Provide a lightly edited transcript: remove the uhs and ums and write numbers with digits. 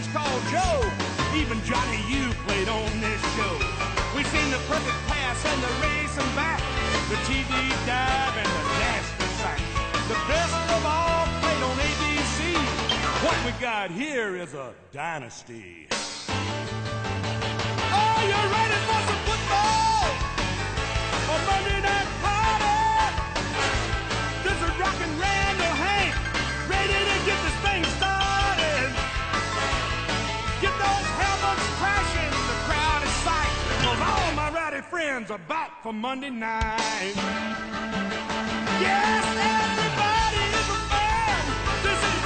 kids called Joe. Even Johnny, you played on this show. We've seen the perfect pass and the racing back, the TD dive and the nasty sack. The best of all played on ABC. What we got here is a dynasty. Oh, you're ready for some football? A Monday night party? This is rockin' Randall Hank, ready to get this thing started. Get those helmets crashing, the crowd is psyched, 'cause all my rowdy friends are back for Monday night. Yes, everybody is a fan. This is